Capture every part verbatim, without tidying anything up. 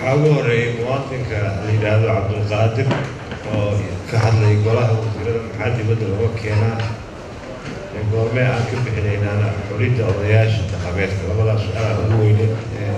حاول رأي مواطنك اللي هذا عبد القادر كحد لي قلاه وزير محل بدل هو كينا يقول ما أنكر بحنين أنا أريد أضياش انتخابات ولا سؤال هو يلي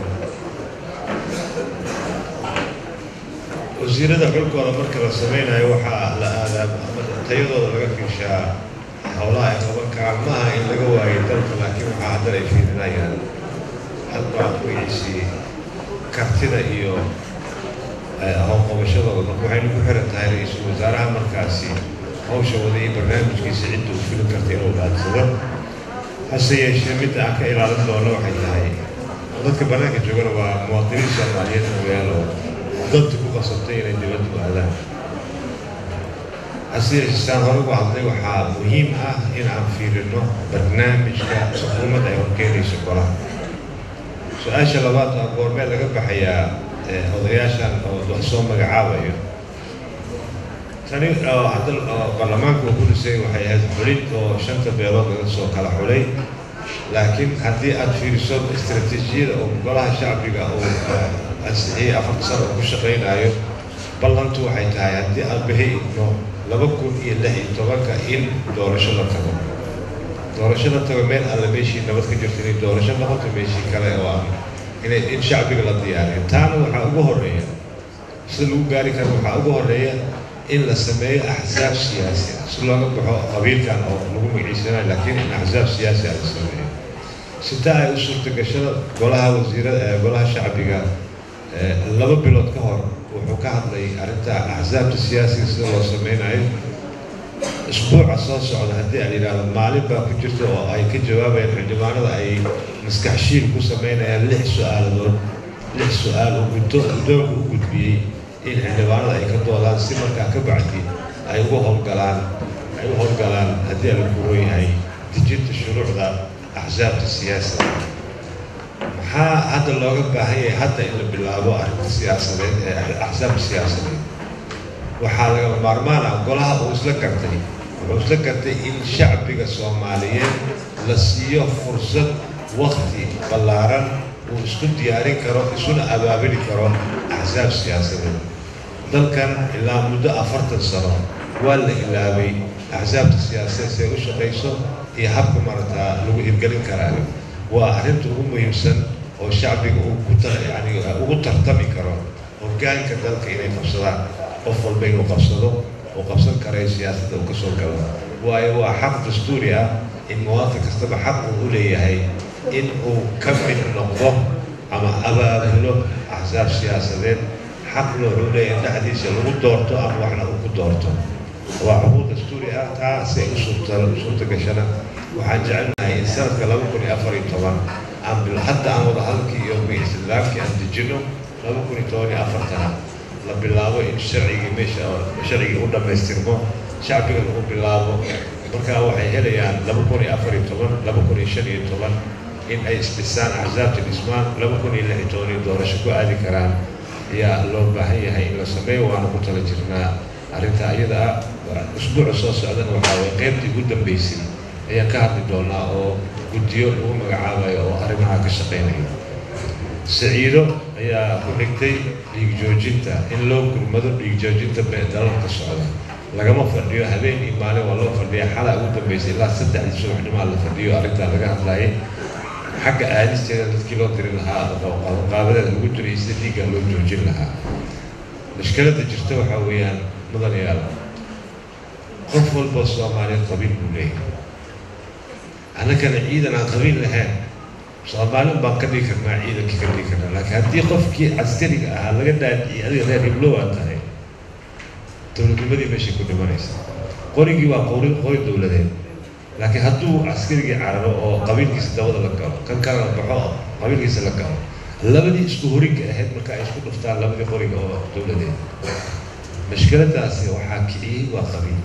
وزير هذا كل كلام مركز سمينا يوحى لهذا تيضا لقى شاء هؤلاء يقولون كعمها إن لقوا يدرك لكن محاضرة في النهاية حتى كويسي كابتنا إيو هو قوشة وحين كحرة هاي رئيس الوزراء مركزي هو شغلي برنامج كيس عنده في الكرتين وبعد صدر هسه يشمت أكا إلى الدولة وحيد هاي ضدك برنامج جوجل ومواطنين الصوماليين ويالو ضدك قصتين اللي بدو هذا هسه الإنسان هرب وعطني وحا مهم أه إن عم في لأنه برنامج كحكومة أيوكيني سكرة سؤال شلبات أقول ما لقى بحياة odayaashan oo wax soo magacaabayo tani oo hadal baarlamaanku uu ku dhisay waxay ahayd xulid oo shanta beelood laga soo kala xulay laakiin haddii aad fiiriso istiraatiijiyada oo golaha shacbiga oo ansixiyay afar sano ku shaqaynayo ballantu waxay tahay haddii aad bixino laba kun iyo lix iyo tobanka in doorasho la tago doorasho la tago meel alla meeshii nabad ka jirta in doorasho noqoto meeshii kale oo aan إن شعبي قلت يعني تانو وحقوقه الرئة سلوا قاري كان وحقوقه الرئة إلا سمية أحزاب سياسية سلوا قبحوا قبيل كان أو نقوم عيسنا لكن أحزاب سياسية على السمية ستة أسر تكشر قولها وزيرة قولها شعبي قال لما بلوت كهر وحكاها لي أردت أحزاب السياسية سلوا سمينا عين أسبوع أساس على هدي على هذا المعلم بكجرت أو أي كجواب الحجمان أي مسكحشين كوسمينا لح سؤال دول لح سؤال وبدور بدور وجود بيه إن الحجمان أي كدولان سمر كعكبعتي أي وهم قلان أي وهم قلان هدي على الكروي أي تجد الشروع ذا أحزاب السياسة ها هذا اللغة هي حتى إلا بالله السياسة أحزاب السياسة وحالة مرمانا قولها وسلكتني وسلكتني إن شعبك الصوماليين لسيه فرصة وقتي بلارن وسكت دياري كرو سنة أبابيل كرو أحزاب سياسية دل كان إلا مدة أفرت الصلاة ولا إلا بي أحزاب السياسية سيوش قيسو يحب مرتا لو يبقلين كرامي وأهلمت هم يمسن وشعبك وكتر يعني وكترتمي كرو وكان كذلك إلى تفصيلات أفضل بين وقصده وقصد كرئيس سياسة وكسر كلام وهو حق دستوري إن مواطن كستبع حق أولي هي إن هو كمل النقطة أما أبا له أحزاب سياسيين حق له أولي إن حديث لو دورته أم وإحنا هو دورته وعبود دستوري تا سيأسر سلطة كشنا وحنجعلنا إنسان كلام كوني أفري طبعا أم حتى أنا وضحلك يوم بإستدلاك أن تجنو لو كوني توني أفرتها لبلاو إن شرعي مش شرعي قدام يستلمه شعبي قدام بلاو مركا وحي هليان لبكوني أفري طبعا لبكوني شرعي طبعا إن أي استثناء عزاب الإسمان لبكوني اللي هيتوني دور شكو هذه كرام يا لو بحي هاي إلا سمي وأنا كنت لجرنا أرنتا أيضا أسبوع صوص أذن وحاوي قيمتي قدام بيسين هي كهد دونا أو قديو لهم عابا أو أرنها كشقيني سعيدو هي كونكتي ليجوجينتا إن لو كرمدو ليجوجينتا بهدلان كسعودة لقما فرديو هبين إيماني والله فرديو حالة قدام بيسين لا سدح لسوح نمال لفرديو أرنتا لقاها تلاقي حق أهالي سيدة كيلو ترين لها قابلة الوجر يستدي قالوا جوجين لها مشكلة تجرتوا حويان مضان يالا قفوا البصوة مالي قبيل بوليه أنا كان عيدا عن قبيل لهان صومالي بانكدي كرنا عيدا كي كدي كرنا لكن هدي قفكي عسكري هذا قد هذه غير يبلوها انتهي تولد المدي ماشي كل مريس قوريكي وقوري قوري دولتين لكن هدو عسكري عربو أو قبيل كيس دولة لكاو كان كان بحوا قبيل كيس لكاو لبدي اسكوريك أهد مركا اسكو دفتار لبدي قوريك أو دولتين مشكلة تاسي وحاكي وقبيل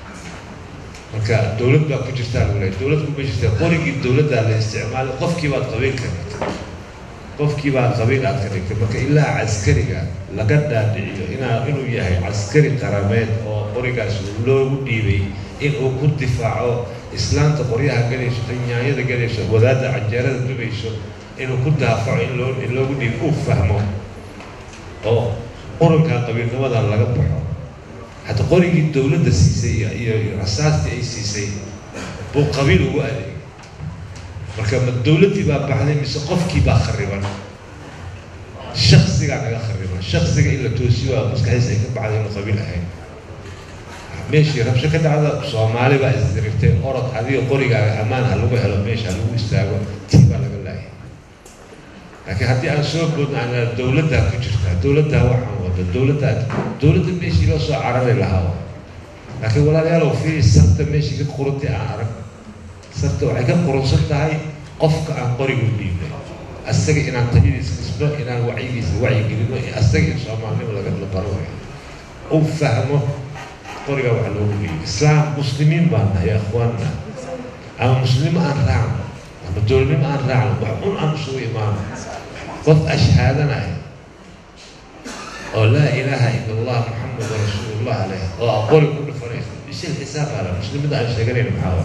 مركا دولة بقى كجرتان ولا دولة كجرتان قوريك الدولة على استعمال قف كيبات قبيل كنت قف كيبات قبيل أكثر مركا إلا عسكري لقد دعيه هنا إنه يهي عسكري قرامات أو قوريك لو ديبي إنه كنت دفاعه إسلام تقريها قليش تنيايا ده قليش وذات عجالة دبيشو إنه كنت دافع إن لو إن لو بدي أوف فهمه oo quranka qabiilnimada laga baxo حتى قرية الدولة السياسية هي أساس السياسي بو قبيل وقالي مركب الدولة تبقى بعدين مسقف كي بخربان الشخص قاعد يخربان الشخص إلا توسيوا بس كهذا يكون بعدين قبيل هاي ماشي ربش كده على صومالي بقى الزريفتين أرد هذه قرية أمان هلو هلو ماشي هلو يستاجوا تبى لقى الله لكن حتى أنا سوق أنا الدولة ده كجرتها الدولة ده واحد الدولة ده الدولة ماشي لو صار عربي لها لكن ولا لو في سرت ماشي في قرطي عرب سرت وعيك قرصت هاي قفك عن قريب الدين السجى إن عن تجديد اسمه إن عن وعي وعي جديد السجى إن شاء الله ما ولا قبل بروح أو فهمه قرية وحلوه الإسلام مسلمين بعنا يا إخواننا أما مسلم أن رعم أما الدولة ما أن رعم وحقون أن سوء إمام قف أشهادنا أو لا إله إلا الله محمد رسول الله عليه وأقول كل فريق يصير حساب على مسلم ده أشتغلين محاور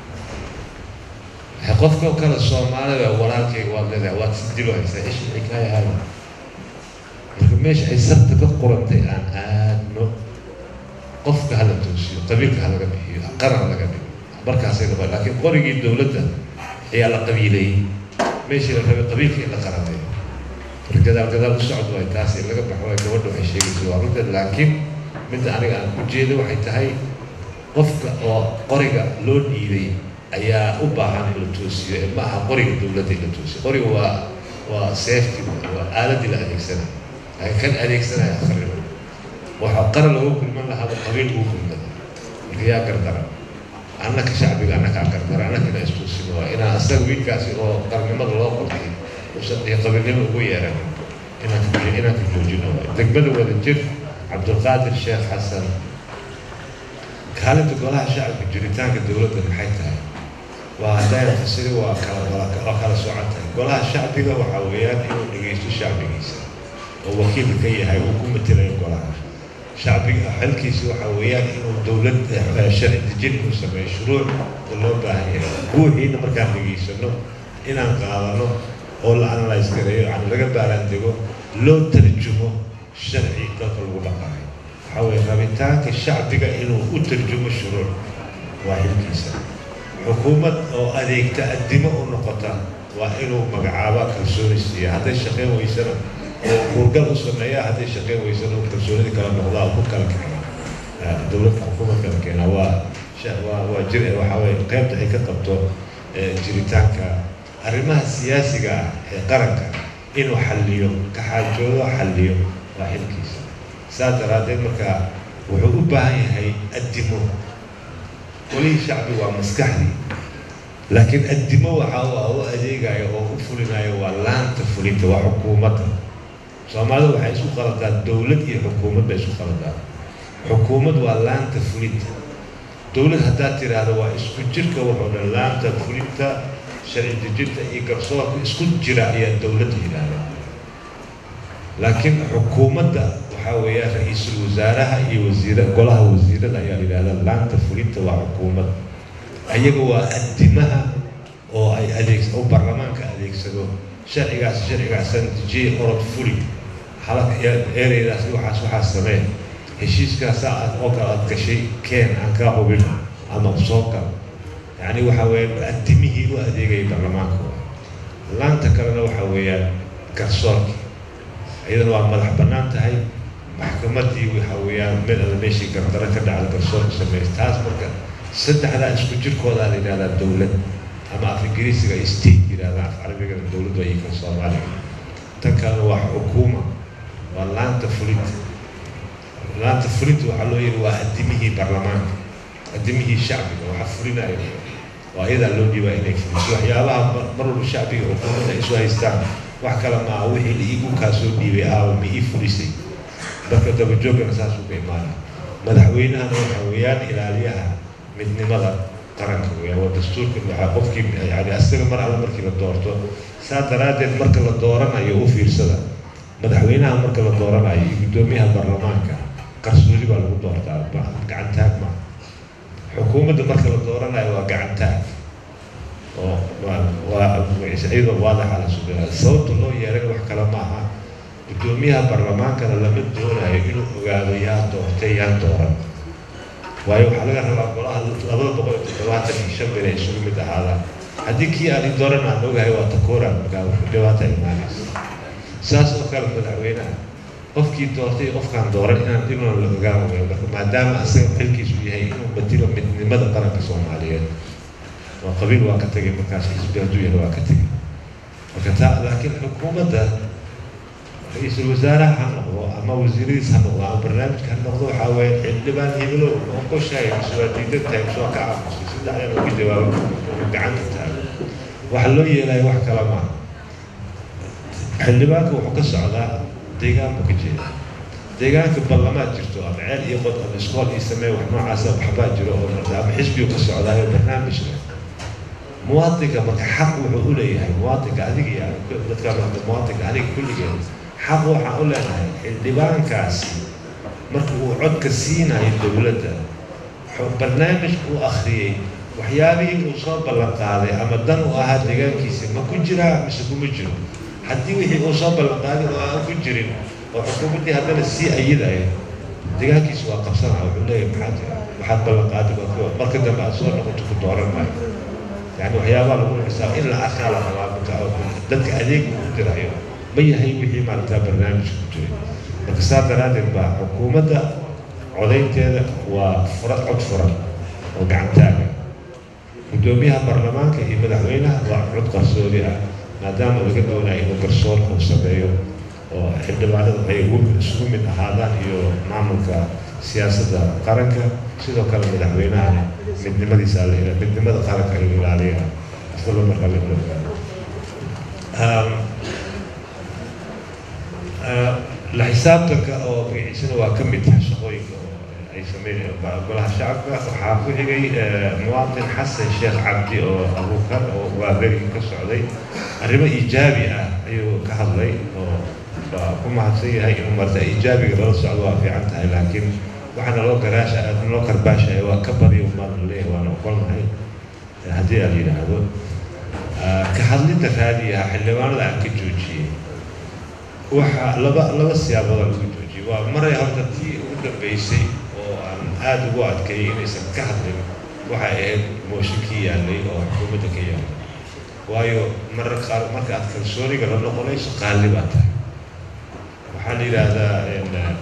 حقفك وكان الصومالي ولكن والله واتسدلوا هسه إيش الحكاية هذا مش حسبت بقرنتي أن أنه قفك هذا توسي قبيلك هذا قبيل قرن هذا قبيل بركة سيدة لكن قرية الدولة هي على قبيلي ماشي قبيلك إلا قرنتي الجدال جدال الصعد ويتاسي اللي قبل حوالي كورد وحشيك سوارد لكن من أنا كجيل وحيت هاي قفك أو قرية لون إيدي أيا أبا عن التوسي ما قرية الدولة التوسي قرية و وسيفتي وآلة الأليكسنا كان أليكسنا يخرب وحقر له كل من هذا قبيل هو كل من هي كردرة أنا كشعبي أنا كردرة أنا كنا استوسي وأنا أستوي كاسي أو قرن ما الله قرطي وصدق قبيل هو يرى أنا كبير أنا كجوجنا تقبلوا ولا الجر عبد القادر الشيخ حسن كانت تقولها شعب جريتان الدولة بحيتها وهذا تفسير وكلا وكلا سعتها قولها الشعب إذا وحويات إنه يجيس الشعب يجيس ووكيل كي هاي حكومة تلاقي قولها شعبي حلكي سوى حويات إنه دولة شرع الجن وسمى شروع الله باهي هو هنا مكان يجيس إنه إن قالوا ولا أنا لا يسكريه عن رجب بعندكم لو ترجمه شرعي تطلع ولا قاعد حاول ربيتها كالشعب بقى إنه أترجم الشروع واحد كيسة حكومة أو أديك تقدمه النقطة وإنه مجعبة كالسوريسية هذا الشقي ويسنا ورجال الصناعية هذا الشقي ويسنا وكالسوري كلام الله وكل كلام دولة حكومة كلام كنا و وجرء وحاول قيم تحقيق قبته جريتانك arrimaha siyaasiga ah ee qaranka inuu xalliyo ka xaajoodo xalliyo waa xilkiisa saa daraadeed marka wuxuu u baahan yahay addimo wali shacbi waa maskaxdii laakiin addimo waxa uu adeegayo oo u fulinayo waa laanta fulinta waa xukuumadda Soomaalidu waxay isku qaladaan dawlad iyo xukuumad bay isku qaladaan xukuumad waa laanta fulinta dawlad haddaad tiraahdo waa isku jirka wuxuu laanta fulinta شرعي جدا يقرصوها اسكت جراء الدولة هنا لكن حكومة وحاوية رئيس الوزراء هي وزيرة قولها وزيرة لا يعني هذا لان تفريط وحكومة أي جوا قدمها أو أي أليكس أو برلمان كأليكس هو شرعي عس شرعي عشان تجي أرد فوري حلقة إيري لا سوى حسوا حسمين هشيس كساعة أو كأد كشيء كان عن كابو بيل أما بصوكا يعني وحوي قدمه وأديجي برلمانكو لان تكرنا وحوي كرسوك أيضا وعمل حبنان تهاي محكمتي وحوي من المشي كردرة كده على كرسوك سميه تاس بركة سد على إسكوجر كولا لنا الدولة أما في إنجليزي كاستيت كده في عربي كده الدولة وهي كرسوك عليه تكرنا وحكومة ولان تفريط لان تفريط وحلوي وقدمه برلمان قدمه الشعبي وحفرنا عليه وإذا لو جوا إليك وحيالها مروا الشعبي وحكومة إسوا يستعمل وحكلا مع وحي اللي يقول كاسو بيبي أو مئي فلسي بكرة تبجوك نساسو بإيمانا مدحوينها نوحويان إلى عليها من نمضى قرنكوية والدستور كله حقوق يعني أسر مرة على مركب الدورتو ساعة رادة مركب الدوران أيوه في رسالة مدحوينها مركب الدوران أيوه يدوميها البرلمان كرسولي بالدورتها قاعد تاكما حكومة مركز الدوران أيوة قاعدتها و و وعيد واضح على سبيل الصوت اللي يرجع وحكلا معها gudoomiyaha baarlamaankana lama doonayo inuu ogaado yaa doortay yaa dooran waayo waxaa laga rabaa golaha labada boqol iyo toddobaatan iyo shan bil ay isugu mid ahaadaan haddii kii aan dooran aan ogahay waa takooraan markaa dhibaata imaanaysa saas oo kale madaxweynaha qofkii doortay qofkaan dooran inaan inuu la ogaan waayo marka maadaama asaga xilkiisu yahay inuu bedelo midnimada qaranka Soomaaliyeed waa qabiil waa ka tagay markaas xisbi hadduu yahay waa ka tagay marka taa laakiin xukuumadda ra'iisul wasaaraha ha noqdo ama wasiiradiis ha noqdo ama barnaamijka ha noqdo waxaa waaye xildhibaan himilo oo ku sheegay mas-uuliyiinta tahay soo ka aamusay sida ayaan uga jawaabo gacanta taagan waxa loo yeelay wax kala ma xildhibaanku wuxuu ka socdaa deegaan buu ka jeedaa deegaanka baarlamaad jirto ama ceel iyo qod ama iskool iyo samee wax noocaas ah waxbaa jiro oo ama xisbigu ka socdaayo barnaamijka muwaadinka marka xaq wuxuu u leeyahay muwaadinka adiga iyo dadka muwaadinka adiga kulligeed xaq waxaan u leenahay xildhibaankaasi marka uu codka siinayo dowladda barnaamijka uu akhriyey waxyaabihii uu soo ballan qaaday ama dan u ahaa deegaankiisa ma ku jiraa mise kuma jiro haddii wixii uu soo ballan qaaday oo aan ku jirin oo xukuumaddii haddana sii ayidayo deegaankiisa waa qabsanaya wuxuu leeyahay maxaa jira waxaad ballan qaaday waa marka dambe aad soo noqoto ku dooran maayo yani waxyaabaha lagu xisaab in la arkaa la rabaa dadka adeeg uu dirayo ma yahay wixii maaragtaa barnaamijka ku jiray marka saa daraaddeed baa xukuumadda codaynteeda waa furad cod furan oo gacantaaga gudoomiyaha baarlamaanka iyo madaxweynaha waa cod qarsoodi ah maadaama laga doonayo inuu garsoor uu sameeyo oo xildhibaanada ay isugu mid ahaadaan iyo maamulka siyaasadda qaranka sidoo kale madaxweynahana midnimadiisa midnimada qaranka ay ilaaliyaan isla markaa la ogaado la xisaabtanka oo magaciisana waa ka mid tahay shaqooyinka ay sameeyeen golaha shacabka waxaa ku xigay muwaadin xasan sheekh cabdi oo abuukar oo waa berigii ka socday arrimo iijaabi ah ayuu ka hadlay oo ku mahadsan yahay inuu marta iijaabiga lala socdo waa fiican tahay laakiin waxaana loo garaasha aadna loo karbaashaya waa ka badiyo umaan leeyahay waana oqolnahay haddii aan yidhaahdo ka hadlinta raadiyaha xildhibaanada aan ka joojiyey waxaa laba laba siyaabood lagu joojiyey waa maray horta tii ugu dambeysay oo aan aada ugu adkeeyey inaysan ka hadlin waxay ahayd mooshinkii yaallay oo xukuumadda ka yaallay waayo marar qaar marka aad kalsooniga la noqonayso qaalli baa tahay waxaa la yidhaahdaa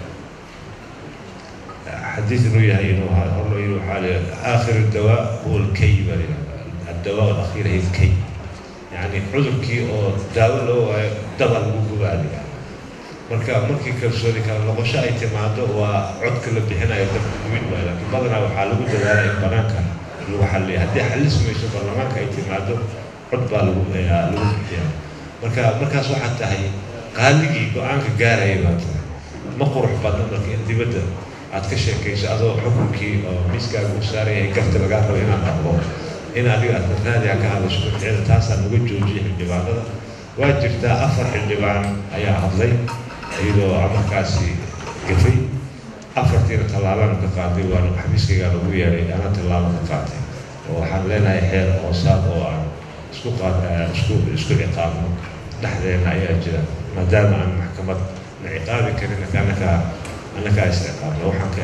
حديث إنه إنه الله إنه حاله آخر الدواء هو الكي بلي الدواء الأخير هي الكي يعني عذر كي أو دواء له دواء الوجود عليه مركا مركي كالسوري كان لغشة اعتماده وعد كل بحنا يقدر يقول ما لكن بدنا وحاله دواء البنانك اللي هو حل هدي حل اسمه يشوف البنانك اعتماده عد بالوجود يعني مركا مركا سو حتى هي قال لي قانك جارة يبات ما قرح بدنا مركي أنت بدأ aad ka sheekayso adoo xukunkii oo miiskaaga u saarayay garta lagaa rabo inaad dhaqdo in adiga aad raadiga ka hadasho cidda taasaan uga joojiyay xildhibaanada waa jirtaa afar xildhibaan ayaa hadlay iyadoo amarkaasi gafay afartiina tallaabaan ka qaaday waana xabiiskaygaa lagu yeeray ana tallaabo ka qaatay oo waxaan leenahay xeer hoosaad oo aan isku qaad isku isku ciqaabno dhexdeena ayaa jira maadaama aan maxkamad la ciqaabi karin anaka أنا كايس قبل لو حكى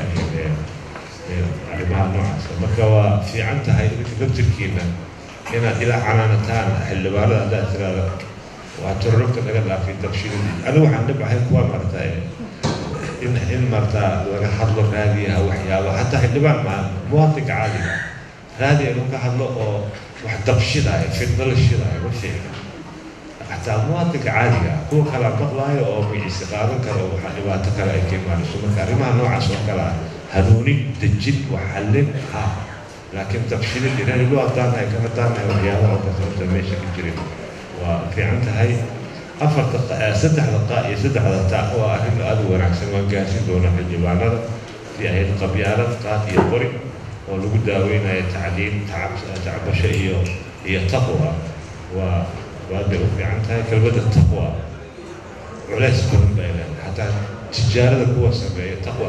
يعني ما نوع مركا وفي عنتها هاي اللي تركينا هنا إلى عنانتان اللي بعد هذا ترى وهتركت أنا في التبشير أنا وحنا نبغى هاي قوة مرتا إن إن مرتا لو حضر هذه أو حياة وحتى اللي بعد مع مواطن عادي هذه لو كحضر واحد تبشير هاي في النل الشيء هاي وشيء حتى مواطن عادي هو كلام مقلاي أو بيستقالن كلام وحلوات كلام كمان شو مكارمة نوع شو كلام هنوني تجد وحلل ها لكن تفصيل اللي أنا لو أتانا كم أتانا وحياة أو كذا تمشي كجريم وفي عندها هاي أفر دقائق ست دقائق ست دقائق وأهل أدو ونعكسن وانجاسين دون الجبانة في أي قبيلة قات يقري ولو داوين أي تعليم تعب تعب شيء هي تقوى و وهذا في عندها كلمة التقوى وليس كل بيننا حتى تجارة القوة سبعية تقوى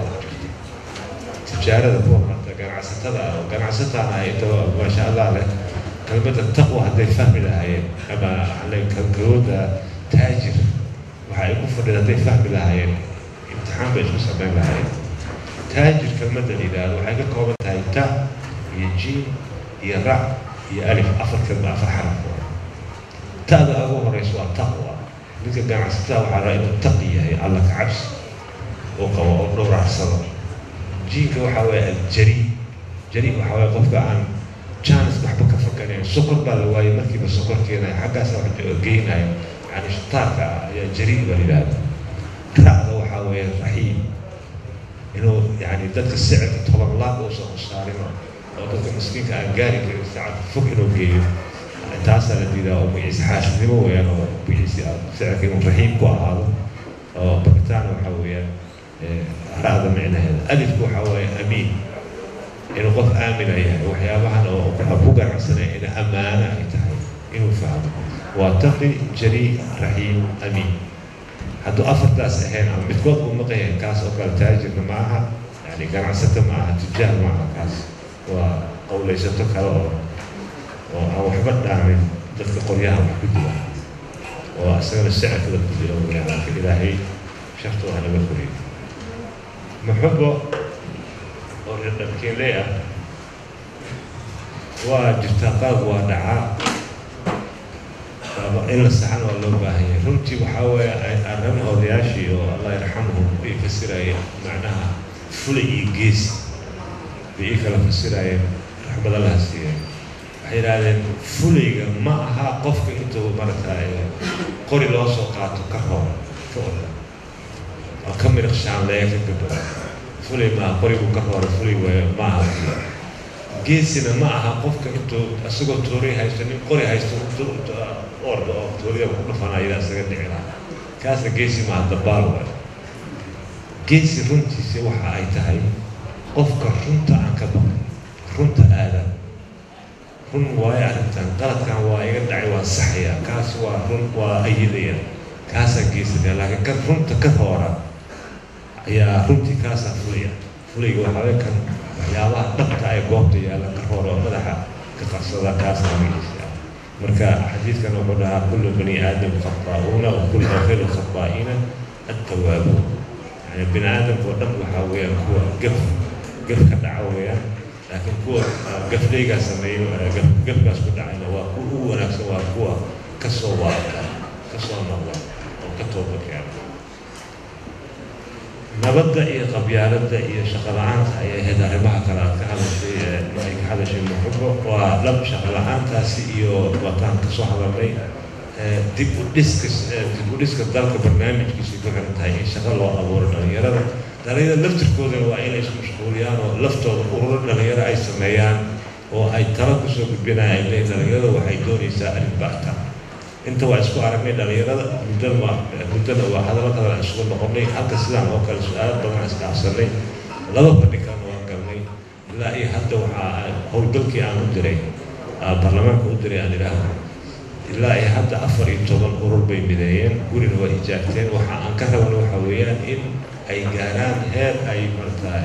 تجارة القوة حتى كان عستها وكان عستها هاي ما شاء الله عليه كلمة التقوى هذا يفهم لها هي أما عليه كلمة تاجر waxay ku fadhiday fahmi lahaayeen imtixaan bay isku sameyn lahaayeen taajir kelmadda la yidhaahdo waxay ka kooban tahay ta iyo jiim iyo ra iyo alif afar kelma afar xaraf ta'da ugu horeysa waa taqwa ninka ganacsatada waxaa rabaa inuu taqi yahay alla ka cabsi oo qabo oo dhowracsado jiinka waxaa weeye aljari jari waxaa weeye qofka aan jaanis waxba ka fakanayn sokor baa la waayey markiiba sokor keenaya xaggaasa wax geynaya يعني شطارك يا جريء بالله رأى وحاول رحيم إنه يعني ذات السعر طلب الله وصل الصارمة أو ذات المسكين كان جاري في الساعة فوق إنه جيد تعسل الدين أو بيعيش حاش نمو يعني أو بيعيش سعر كانوا رحيم كوا هذا أو بكتان وحاول هذا معنى هذا ألف وحاول أمين إنه قف آمن يعني وحيابها أو أبوك عن سنة إنه أمانة يتحول إنه فهم واتقي جريء رحيم أمين هذا أفضل ناس أهين عم بتقول ومقيه كاس أقل تاجر معها يعني كان عسته معها تجار معها كاس وأو ليس تكره أو حبت دعم تذكر قريها وحبتها وأسأل السعر كذا كذا يعني في إلهي شفتوا أنا بخوري محبة ورد كليه وجتاقات ودعاء إلا السحن والله باهي رمتي وحاول أرم أودياشي والله يرحمهم بيفسر معناها فلي جيس بيكلا فسر رحمة الله سيه حيران فلي معها قفك أنتو مرتا قري لوسو قاتو كهون كهون أكمل خشان لا يكتب فلي ما قري وكهون فلي ومعها جيسنا معها قفك أنتو أسقط توري هايستني قري هايستني أورد أو توري أو نفنا إذا سجد عنا كاس جيسي مع الدبار جيسي رنتي سوى حايتهاي قفك رنت عن كبر رنت آلة رن واي عرفتان غلط كان واي يدعي وصحيا كاس ورن وأيديا كاس جيسي لكن كان رنت كثورة يا رنتي كاس فليا فليا وحاول كان يا الله نبتة أي قوتي يا الله كثورة مدحها كقصة كاس نميس مركا حديث كان وقولها كل بني آدم خطاؤون وكل خير الخطائين التوابون يعني بني آدم ودم وحاويا كوا قف قف كدعويا لكن كوا قف ليقا سمينو قف قف قاس كدعينا وكوا هو نفسه وكوا كسوا كسوا نظر أو كتوبك يعني نبدأ إيه قبيالة إيه شغلانها إيه هذا ربح كلا كهذا شيء ما هذا شيء محبه ولم شغلانها سيئو وطن كصاحب لي دي بوديسكس دي بوديسكس ذلك برنامج كيسي كمان تاي شغل وأورنا يرى دليل لفت الكودن وعين إيش مشغوليان ولفت أورنا يرى أي سميان وأي تركز ببناء اللي دليل وحيدون يسأل بعثا أنت واسكو عرفني دليل بدل ما بدل وهذا ما ترى الشغل بقولي حتى سلام أو كل سؤال طبعا استعصرني لا بقولي كان وقالني لا إيه حتى وح هو دلكي أنا مدري برلمان مدري أنا له لا إيه حتى أفر يتوضل قرب بين بدايين قولي هو إجابتين وح أنكره وحويان إن أي جاران هاد أي مرتا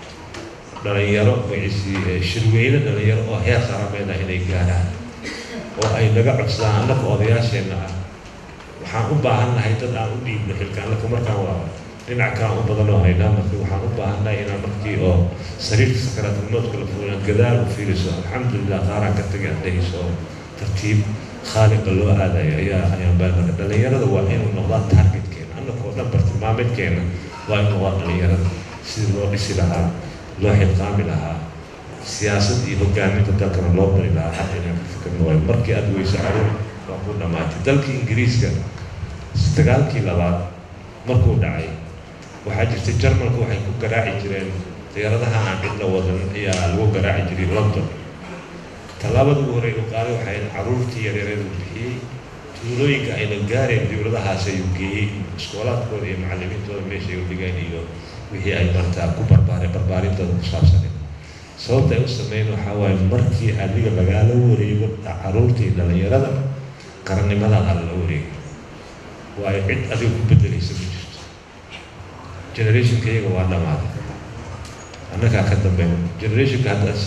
دليل ويسي شروينا دليل أو هي خرابنا إلى جاران oo ay laga codsadaan annaga odayaasheena ah waxaan u baahannahay dad aan u dhiibno xilka annaga markaan waa dhinac kaan u badan oo haynaa markii waxaan u baahannahay inaan markii oo sariirta sakaraadka moodka la fuulaan gadaal u fiiriso alxamdulilah qaaraan ka tagay adhayso tartiib khaaliqa loo aadayo ayaa ayaan baadnaka dhalinyarada waa inuu noqdaa targetkeena annagoo dhan bartilmaameedkeena waa inuu noqdaa dhalinyarada sidii loo dhisi lahaa loo xilqaami lahaa سياسة يهجعني تذكر الله بني لا حد إنه فكر نوعي مركي أدوي سعره وأقول نماتي ذلك إنجليز كان استقال كي لبعض مركو داعي وحاجة الجرمن هو حيكون قراعي جرين تيارتها عن عندنا وطن هي الو قراعي جري لندن طلبة وهري وقالوا وحين عرورتي يريد به تقولوا إن الجارين ديولدها سيوكي سكولات كوري معلمين تقول ماشي يولدينيو وهي أي مرتا كوبر باري برباري تقول صابسني sababta ay u sameeyeen waxa waaye markii adiga magaalo wareego caruurtii dhalinyarada qarannimada la wareego waayo cid adiga ku bedelaysa ma jirto generationkayga waa dhamaaday annaga ka dambeeyo generationka hadda sheegaysa aniga waxaan ahaa dadkii ugu dhalinyaraa toddobaatan jiraan ay hadda marka aniga waxaan u baahanahay inaan markii oo sariirta sakaraadka moodka la fuulaan gadaal u fiiriso alxamdulilah qaaraan ka tagay adhayso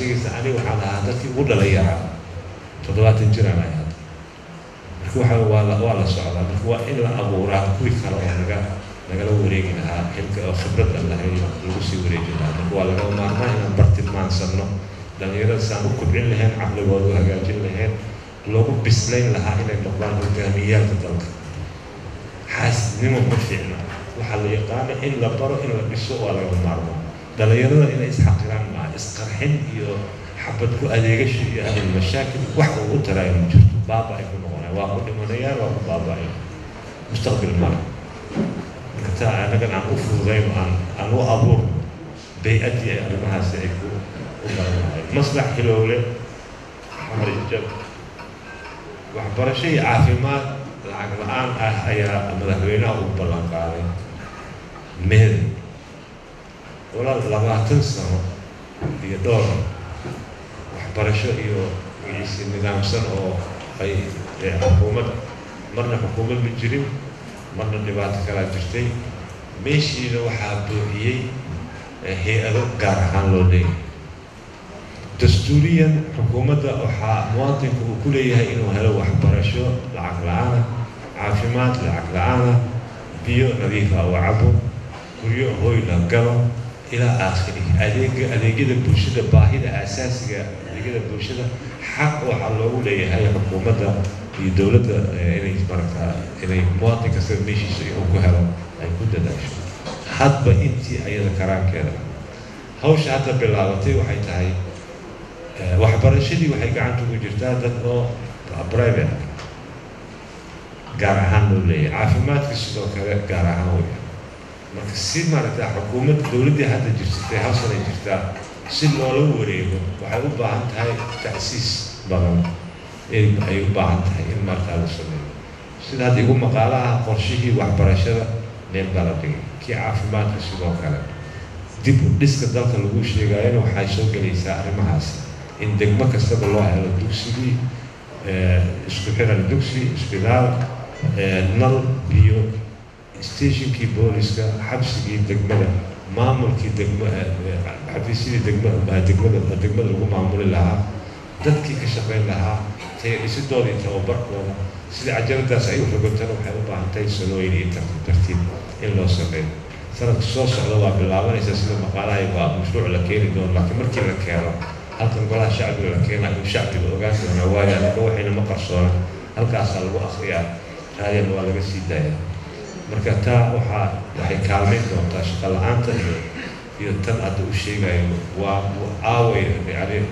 waxa waa la waa la socdaa waa in la abuuraa kuwi kale oo naga nagala wareegi lahaa xilka oo khibrad lahayd lagu sii wareejin lahaa waa laga maarmaan inaan bartilmaansano dhalinyarada saan u kobcin lahayn caqligooda hagaajin lahayn loogu bislayn lahaa inay noqdaan hogaamiyaalka dalka xaasnimo ma fiicna waxaa la yaqaana in la baro in la dhiso waa laga maarmaan dhalinyarada inay isxaqiraan maa isqarxin iyo xabad ku adeegasho iyo ahli mashaakil wax ugu taraayo ma jirto baaba ay ku noqonayaan waa ku dhimanayaan waa ku baaba'ayaan mustaqbal male marka taa anagan aan u fududayn aan aan u abuur bay-adii ay arrimahaasi ay ku u baranahay maslax hilowle xamar ijab waxbarasho iyo caafimaad lacag la-aan ah ayaa madaxweynaha u ballan qaaday meel walaal labaatan sano iyo dhowr waxbarasho iyo wixii nidaamsan oo ay xukuumad marna xukuumad ma jirin marna dhibaato kala jirtay meeshiina waxaa buuxiyey hay-ado gaar ahaan loo leeyahay dastuuriyan xukuumadda waxaa muwaadinka uu ku leeyahay inuu helo waxbarasho lacag la-aana caafimaad lacag la-aana biyo nadiifa oo cabo guryo hooy la galo ilaa aakhiri adeega adeegyada bulshada baahida asaasiga adeegyada bulshada xaq waxaa loogu leeyahay xukuumadda iyo dowladda inay markaa inay muwaadin kasta meeshiisa inuu ku helo ay ku dadaasho hadba intii ayada karaankeeda hawsha hadda bilaabatay waxay tahay waxbarashadii waxay gacanta ugu jirtaa dad oo private gaar ahaan loo leeyahay caafimaadka sidoo kale gaar ahaan weya marka si maaragta xukuumadda dowladdii hadda jirsatay hal sanay jirtaa si loola wareego waxay u baahan tahay tacsiis badan ay u baahan tahay in markaa la sameeyo sida hadda igu maqaalaha qorshihii waxbarashada meel baa la dhigay kii caafimaadka sidoo kale dib u dhiska dalka lagu sheegayana waxay soo gelaysaa arrimahaas in degmo kastaba loo helo dugsigii isku xiran dugsi isbitaal nal biyo stationkii booliska xabsigii degmada maamulkii degma xafiisyadii degmada degmada degmada lagu maamuli lahaa dadkii ka shaqayn lahaa dhisidooda iyo tababarkooda sida cajaladaas ay u rogontana waxay u baahan tahay sanooyin iyo tartiib tartiib in loo sameeyo sanadka soo socda waa bilaabanaysa sida maqaalahay waa mashruuc la keeni doono laakiin markii la keeno halkan golaha shacbiga la keenayo in shacbiga ogaan doonaa waayo anaga waxayna ma qarsoona halkaasaa lagu akriyaa raadiyana waa laga sii daaya marka taa waxaa waxay kaalmayn doontaa shaqo la-aanta iyo iyo tan hadda u sheegayo waa aaway yani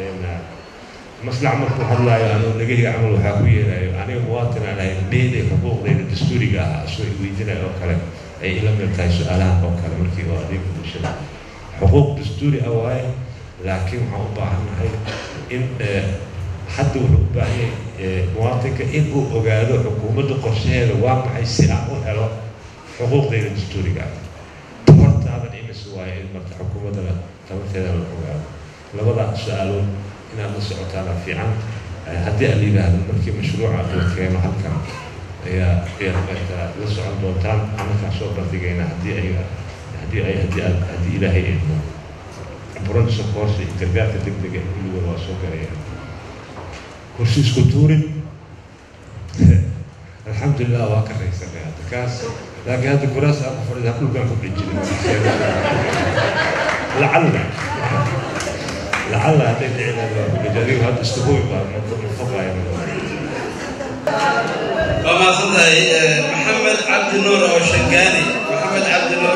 maslax markuu hadlaayo anuu nagahiga camal waxaa ku yeelayo aniga muwaatin aan ahay meeday xuquuqdayda dastuuriga ah soo iweydiinayo oo kale ay ila mid tahay su-aalahan oo kale markii oo adeega bulshada xuquuq dastuuri ah waaye laakiin waxaan u baahannahay in hadda wuxuu u baahan yahay muwaatinka in uu ogaado xukuumadda qorshaheeda waa maxay si aan u helo xuquuqdayda dastuuriga ah hortaadan imis waayo in marka xukuumadda tabarteeda la ogaado labada su-aalood inaad la socotaana fiican haddii aan la yidhaahdo markii mashruuca la keeno halkan ayaa ayaa la socon doontaan anakaan soo bandhigayna haddii ay haddii ay haddii aad haddii ilaahay idmo buransa koorsa iyo gargaarka degdega kulligood waa soo galayaan kursi isku tuurin alxamdulilah waa ka raysanay hadda kaas laakiin hadda kuraas aan ku fadhidaa dhulkaan ku dhijinin lacalla لعل هتدعي للجرير هذا استقوي بالمفضل وما صدق محمد عبد النور أو شنقاني محمد عبد النور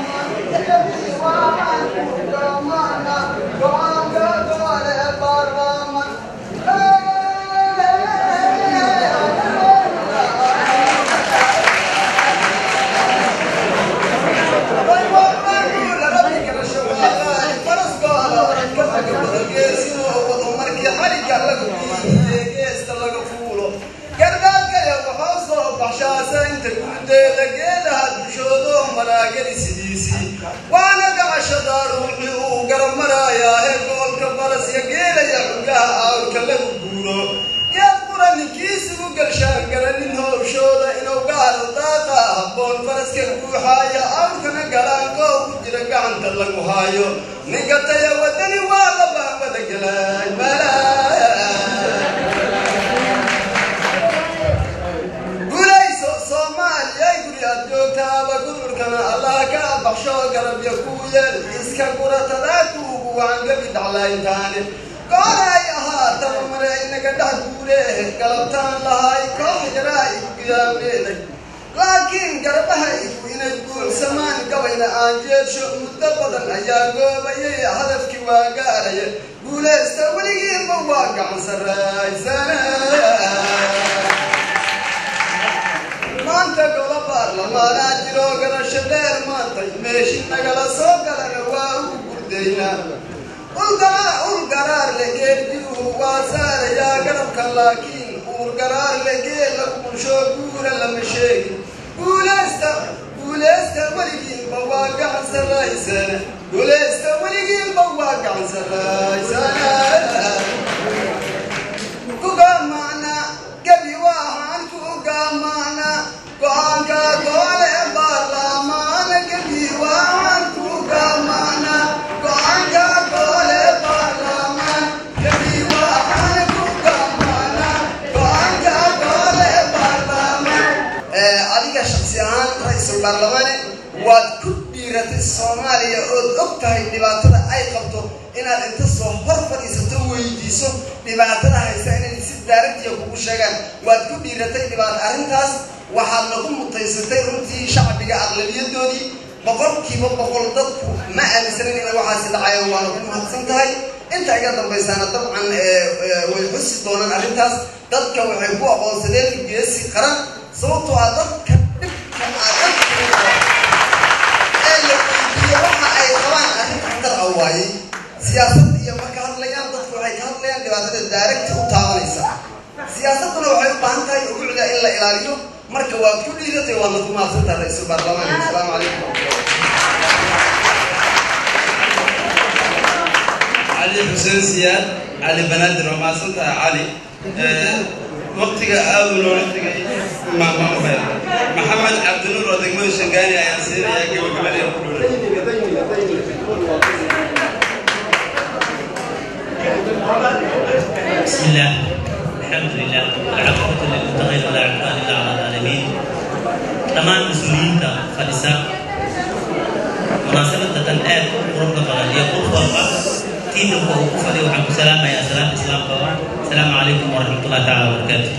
وانا قعش دار وحي وقرب مرايا هيقول كبرس يقيل يا عقاها وكلم قولو يا قرن كيس وقل شاقر انه وشودا انه قال طاقا هبون فرس كوحايا او كنا قرانكو وجرق عن تلقو هايو نقطة يا ودني والا بابا دقلاي ملايا بخشو قرب يكويل إسكا قرة ذاكوه وعن قبل دعلاين تاني قال يا هاتم مرينك دهدوره قلبتان لهاي كوح جراي قيامينك لكن قربها يكوين تقول سمان قبل أنجيل شو مدبضا أياقو بيي هدفك واقاري قول استوليين بواقع عن سراي سنة ما أنت قول بارلما ناجرو قرش الدير ما أنت يميشي نقل سوق لنواو قردينا والقرار لقيت بيوه واسار يا قربك لكن والقرار لقيت لكم شو قول لما شيء قول استا قول استا ولقين بواقع سراي سنة قول استا ولقين بواقع سراي سنة كوكا معنا قبي واحد كوكا معنا كوكا قول برلمان قبي واحد كوكا معنا كوكا قول برلمان قبي واحد كوكا معنا كوكا قول برلمان adiga shakhsi ahaan ra'iisul baarlamaane waad ku dhiiratay Soomaaliya oo ogtahay dhibaatada ay qabto inaad inta soo hor fadhiisato weydiiso dhibaatada haysta inay si daaragtiya kugu sheegaan waad ku dhiiratay dhibaatada arrintaas waxaad lagu mutaysatay runtii shacbiga aqlabiyaddoodii boqolkiiba boqol dadku ma aaminsanin in waxaasi dhacayo waana ku mahadsan tahay inta iga dambaysaana dabcan way xusi doonaan arrintaas dadka waxay ku aqoonsadeen geesi qaran sababtoo ah dadka dhibka waxa ay qabaan arrin khatar ah waaye siyaasad iyo marka hadlayaan dadku waxay ka hadlayaan dhibaatada daaragta u taabanaysa siyaasaduna waxay u baahan tahay ugucda in la ilaaliyo marka waad ku dhiiratay waadna ku mahadsantahay ra'iisul baarlamaanka assalaamu calaykum علي حسين زياد علي بنادر وما سنت علي وقتك أول وقتك ما ما مفعل محمد عبد النور ودقمون شنقاني يا سيري يا كيف قبل يقولون بسم الله الحمد لله والعاقبة للمتقين ولا عدوان إلا على الظالمين تمام مسؤولين خالصة مناسبة الآن قرب قرن يقول فرقة تيجي وفدي وعليكم السلام يا سلام السلام السلام عليكم ورحمة الله تعالى وبركاته.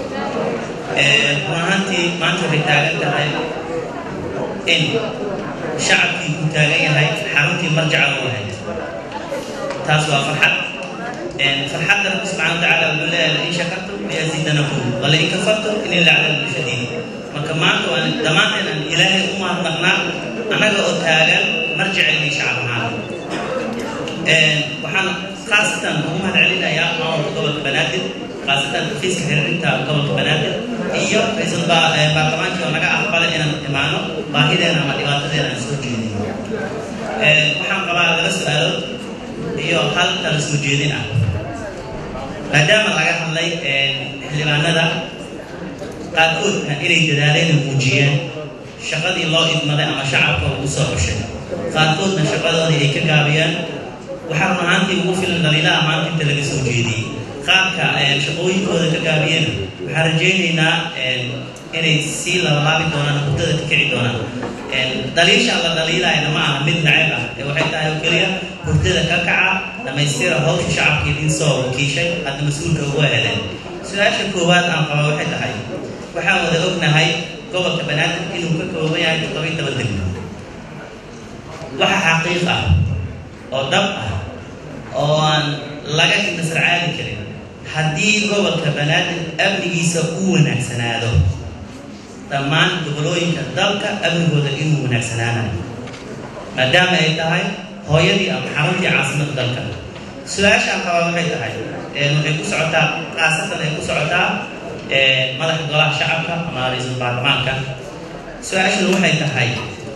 runtii maanta waxay taagan tahay in shacabkii ku taagan yahay xaruntii marjaca u ahayd taas waa farxad farxadda rabbi subxaana watacaala wuxuu leeyahay in shakartum liyaziidanakum wala in kafartum in lacadabu shadiid marka maanta waan dhammaanteen aan ilaahay u mahadnaqnaa annaga oo taagan marjaceennii shacab ahaan waxaan khaasatan ugu mahadcelinayaa maamulka gobolka banaadir khaasatan xafiiska xiriirinta gobolka banaadir iyo ra'iisul baarlamaanka oo naga aqbalay inaan imaano baahideena ama dhibaatadeena aan soo jeedino waxaan qabaa laba su'aalood iyo hal tala soo jeedin ah maadaama laga hadlay xildhibaanada qaarkoodna inay dadaaleen oo muujiyeen shaqadii loo idmaday ama shacabka ugu soo xushay qaarkoodna shaqadoodii ay ka gaabiyeen waxaa run ahaantii ugu filan dhaliilaha maanta inta laga soo jeediyey qaabka shaqooyinkooda ka gaabiyeen waxaan rajaynaynaa inay sii labalaabi doonaan hurdada ka kici doonaan dhaliisha la dhaliilayna ma aha mid nacib ah ee waxay tahay oo keliya hurdada ka kaca dhamaystira hawsha shacabka idin soo wakiishay hadda mas-uulka ugu heleen su-aasha koowaad aan qaba waxay tahay waxaan wada ognahay gobolka banaadir inuu ka kooban yahay toddoba iyo toban degmo waxa xaqiiq ah oo dhab ah oo aan laga nasarcaadi karin haddii gobolka banaadir amnigiisa uu wanaagsanaado dhammaan gobolooyinka dalka amnigooda inuu wanaagsanaanayo maadaama ay tahay hooyadii ama xaruntii caasimada dalka su-aashaan qabaa waxay tahay waxay ku socotaa khaasatan ay ku socotaa madaxa golaha shacabka ama ra'iisul baarlamaanka su-aashadu waxay tahay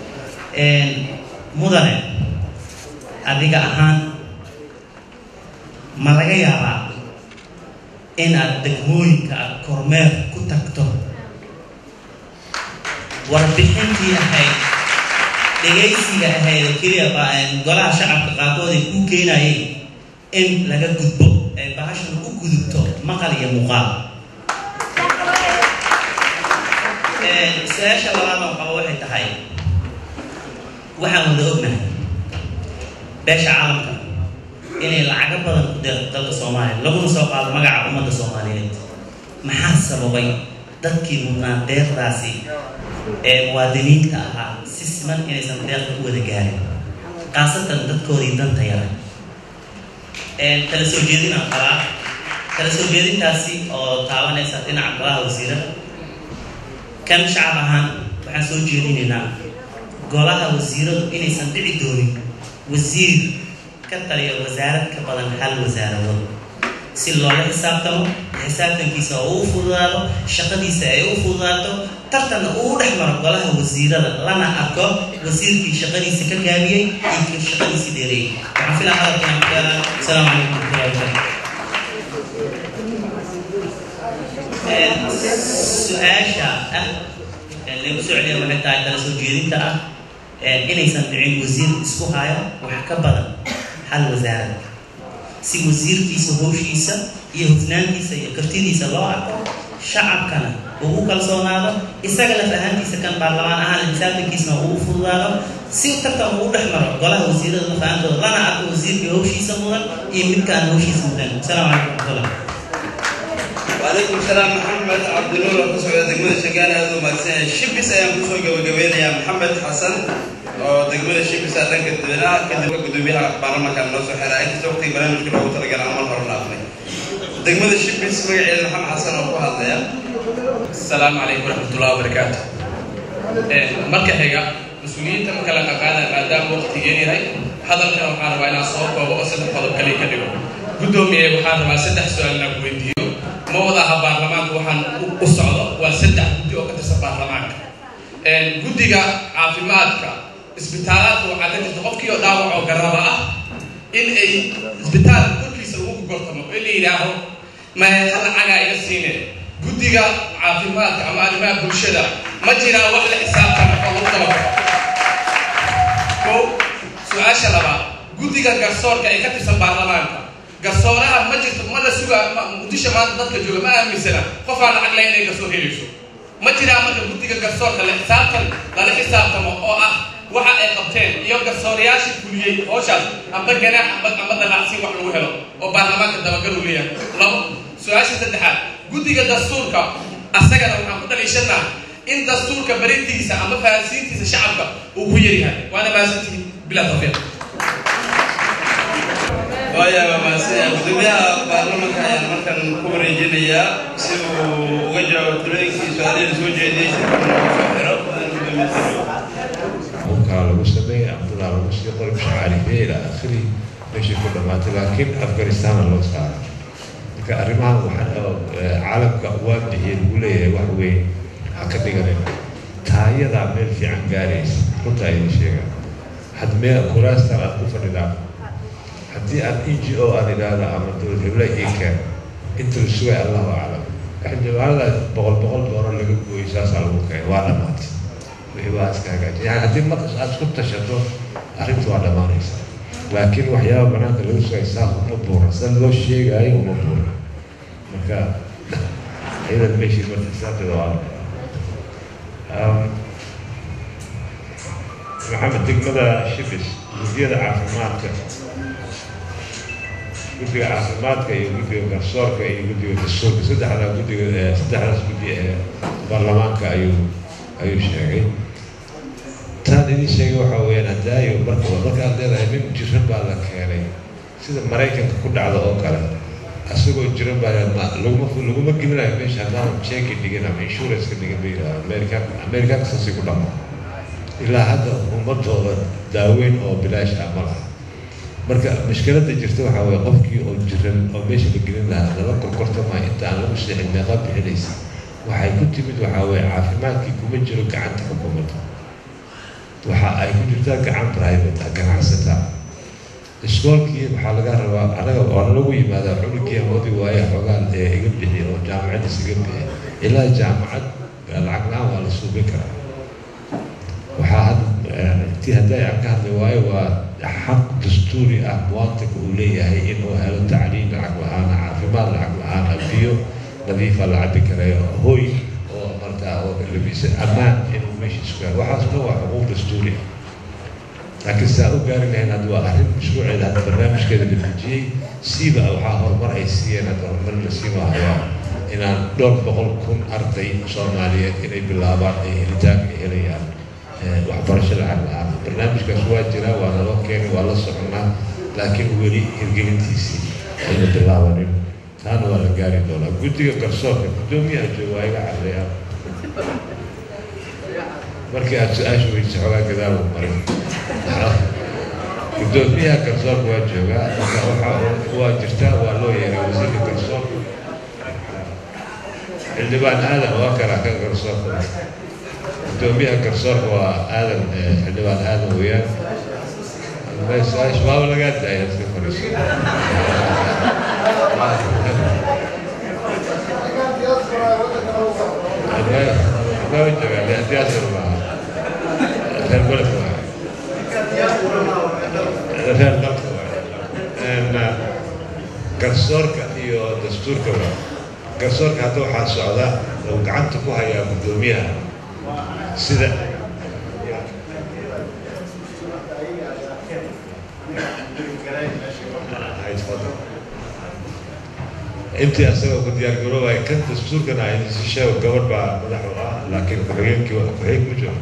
mudane adiga ahaan ma laga yaabaa inaad degmooyinka aad kormeer ku tagto warbixintii ahayd dhegaysiga ahayd keliya golaha shacabka qaarkood ay ku keenayeen in laga gudbo ee bahashan u gudubto maqal iyo muuqaal su-aasha labaad oo qabo waxay tahay waxaan wada ognahay beesha caalamka inay lacago badan ku deeqdo dalka Soomaaliya laguna soo qaado magaca ummadda Soomaaliyeed maxaa sababay dadkii mudnaan deeqdaasi ee muwaadiniinta ahaa si siman inaysan deeqda u wada gaarin qaasatan dadkoodii danta yara ee kala soo jeedina qalaa kala soo jeedintaasi oo taabanaysa dhinaca golaha wasiirada kan shacab ahaan waxaan soo jeedinaynaa golaha wasiiradu inaysan dhici doonin wasiir ka taliya wasaarad ka badan hal wasaaradood si loola xisaabtamo xisaabtankiisa oo u fududaado shaqadiisa ay u fududaato tartan uu dhex maro golaha wasiirada lana arko wasiirkii shaqadiisa ka gaabiyey iyo shaqadiisa dheereeyay waxaan filaa hadalkan kala salaam calaykum su'aasha ah lagu socday waxay tahay kala soo jeedinta ah inaysan dhicin wasiir isku haya wax ka badan hal wasaarad si wasiirkiisa howshiisa iyo hufnaantiisa iyo kartidiisa loo arko shacabkana uu u kalsoonaado isaga la fahantiisa kan baarlamaan ahaan xisaabtankiisna uu u fududaado si tartan uu dhex maro golaha wasiirada la fahantooda lana arko wasiirkii howshiisa mudan iyo midkaan howshiisa mudan asalaamu calaykum warahmatullah وعليكم السلام محمد عبد النور وكسر دقمة شجال هذا مرسين شبيس أيام كسر جوجوين يا محمد حسن ودقمة شبيس أتانك الدنيا كده قدوميها برا كان نصو حرائق توقتي برامج كله وترجع العمل هرنا أخني دقمة شبيس مع محمد حسن أبو هذا يا السلام عليكم ورحمة الله وبركاته مركز هيجا مسؤولين تم كلا كقاعدة بعدام وقت يجي هاي هذا الكلام كان وين أصوات وأصل هذا كلي كده قدومي وحنا ما سدح سؤال نقوليه موضوعها برلمان وحن أصعده وسدح جدي وقت البرلمان. جديك عافيماتك إسبitaalات وعادة تقفكي وداوع وجربة إن أي إسبitaal كل كيس هو قرطمه اللي يراهو ما هذا عنا إلى السنة جديك عافيماتك أما أنا ما بقولشلا ما جرى ولا حساب كان الله طبعا. كو سؤال شلبا جديك قصور كأيكتي البرلمان قصورها ما جت ما لا سوى مديش ما ضد الجوا ما أمي سنة خف على عقلين إيه قصور هيلشوا ما ترى ما تبغى قصور كله حساب كله لا حساب تما أو أه واحد قبتين يوم قصورياش كلية هوشال أم بجنا أم بج أم بدنا نحسي واحد وهلا وبرلمان كده بقولوا ليه لا سؤال شو تدحال قدي قصور كا أسرع لو نأخذ ليشنا إن دستور كبريتي سا أم فاسيتي سا شعبك وكويريها وأنا باسيتي بلا توفيق ويا ما سيا بدويا برلمان كان مركن كبر جنيا سو وجه تريك سؤالين سوجي ديش وكان المسلمين عبد الله المسلم يضرب شعاري إلى آخره مش كل ما لكن أفغانستان الله تعالى كأرمها وحن عالم كأوان هي الولاية وحوي هكذا قلنا تايا ذا في عنقاريس كنت أي شيء حد ما كراس ترى كفر ذا حتى أن إنجي أو أن هذا أمر دول الولاية إيك أنت السوء الله أعلم إحنا هذا بقول بقول دور اللي يقول إساس على المكان وأنا مات بإباس كذا يعني هذه ما أسكت تشتو أريد وأنا ما نيسا لكن وحياة بنات اللي يسوي إساس مبورة سلوا الشيء جاي ومبورة مكا إذا ماشي بالحساب دوام محمد تقمد شبس وزيادة عافماتك قدي عافماتك يقدي قصورك يقدي الدستور سدح على قدي سدح على قدي برلمانك أيو أيو شيء تاني شيء وحوينا دايو برضو ذكر هذا من جرب على كاري سيد مريكان كل على أوكلا أسوق جرب على ما لو ما لو ما جبنا بيش هذا شيء كده جينا إنشورنس كده جبنا أمريكا أمريكا خصوصي كلهم إلا هذا هم برضو داوين أو بلاش عملها مركا مشكلة تجرتوا حوي قفكي أو جرب أو بيش بجرين لها هذا لو كرت ما أنت على مش النقاب بحليس وحيكون تبي وحوي عافمات كي كم جرب كعنت حكومته waxa ay ku jirtaa gacan private ah ganacsatada iskoolkii waxa laga rabaa anaga oo lagu yimaado xulkii amoodi waaya xogaan ee iga bixiyo oo jaamacad isiga bixiyo ilaa jaamacad lacag la'aan waa la suubin karaa waxa hadda tii hadda aan ka hadlay waayo waa xaq dastuuri ah muwaadinka uu leeyahay inuu helo tacliin lacag la'aan caafimaad lacag la'aan biyo nadiif ah la cabi karayo hooy oo markaa oo labis amaan inuu ماشي سكان واحد هو حقوق دستورية لكن سأقول إن هذا أحد مشروع هذا البرنامج كذا بالجي سيبا أو حاهر مرة سينا من سيما هو إن دور بقول كم أرضي صومالية إلى باللابات إلى تاك إلى وحبرش العالم برنامج كسوات جرا وأنا لو كان والله صحنا لكن ولي يرجعين تيسي إلى باللابات أنا ولا جاري دولا قلت لك كرسوك دومي أجواي عليها markii aad su-aasha weydiisay xogaa gadaal uu maray gudoomiyaha garsoorka waa joogaa waxa waa jirtaa waa loo yeeray wasiirka garsoorka xildhibaan aadan waa kala ka garsoorka gudoomiyaha garsoorka waa aadan xildhibaan aadan weeyaan su-aasha waaba lagaa daaya iska fariiso ما وجهه يعني تياتر ما غير بلد واحد غير بلد واحد ان كسورك iyo dastuurka waa garsoorka hadda waxaa socda oo gacanta ku haya gudoomiyaha sida أنت أصلاً قد يقولوا هاي كنت دستور كان عايز يشاو قبل بعد مدحوها لكن كحيين كي كحيين مجرم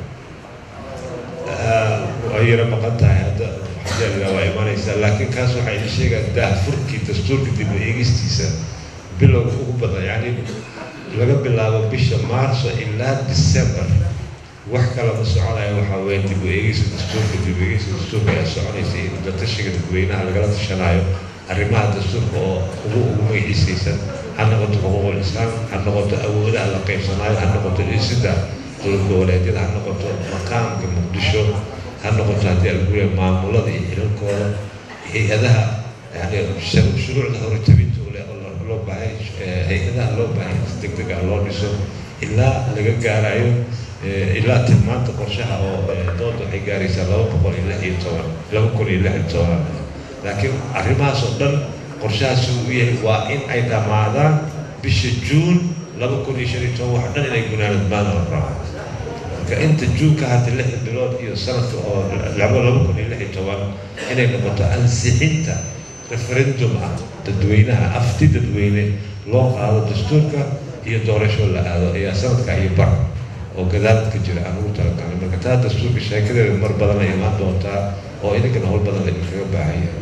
وهي لما قطع هذا حاجة لا وإيمان يسال لكن كاسو حي شيء ده فرق دستور كده بيجستيسا بلو فوق يعني لقب بالله بيش مارس إلا ديسمبر وحكى لما سعنا يوم حوالي بيجيس دستور كده بيجيس دستور كده سعنا يصير ده تشيك تقولينه على قلت الشنايو arrimaha dastuurka oo ugu ugu magiciisaysan ha noqoto xuquuqul islaam ha noqoto awoodaha la qaybsanaayo ha noqoto dhisida dowlad goboleedyada ha noqoto maqaamka muqdisho ha noqoto haddii alguriya maamulada iyo xilalkooda hay-adaha yani shuruucda horetabinta loo baahay hay-adaha loo baahay si degdeg ah loo dhiso ilaa laga gaarayo ilaa tilmaanta qorshaha oo dooda waxay gaaraysaa laba boqol iyo lix iyo toban laba kun iyo lix iyo toban لكن arrimahaas oo dhan qorshahaas uu yahay waa in ay dhamaadaan bisha June laba kun iyo shan iyo toban wax dhan inay gunaanadmaan oo raaco ka inta June ka hadda lix bilood iyo sanadka oo laba kun iyo lix iyo toban inay noqoto ansixinta referendum ah dadweynaha afti dadweyne loo qaado dastuurka iyo doorasho la aado ayaa sanadka iyo bar oo gadaal ka jira aan ugu talagalnay marka taa dastuurka sheekadeeda mar badan ay imaan doontaa oo idinkana hol badan idinkaga baahaya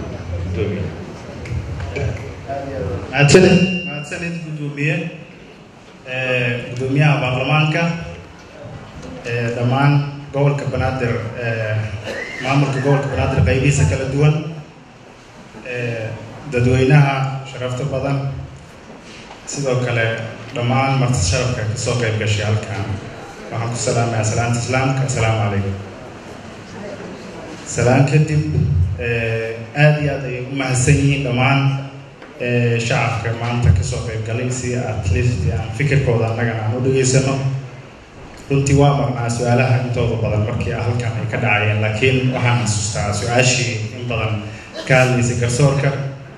معتني معتني قدومية قدومية برلمانكا دمان قول كبنادر معمر كقول كبنادر قيبي سكال الدول ددوينها شرفت بدن سيدو كله دمان مرت شرف كسوق يبقى كان وحمد السلام يا سلام تسلام السلام عليكم سلام كدب آدي آدي مهسنين دمان شعب كمان تكسوق الجالكسي أتليست يعني فكر كودا نجنا نودو يسمع كنت وامر مع سؤالها أنتوا بدل مركي أهل كان يكدعين لكن وحنا سؤال سؤالشي إن بدل كان يسكر سوركا